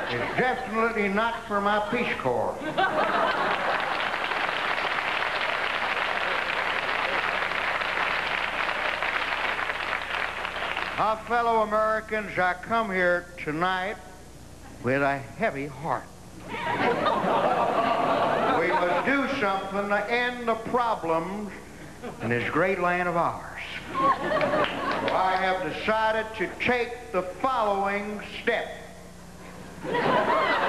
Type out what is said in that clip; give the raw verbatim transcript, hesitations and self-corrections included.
It's definitely not for my Peace Corps. Now, fellow Americans, I come here tonight with a heavy heart. We must do something to end the problems in this great land of ours. So I have decided to take the following step.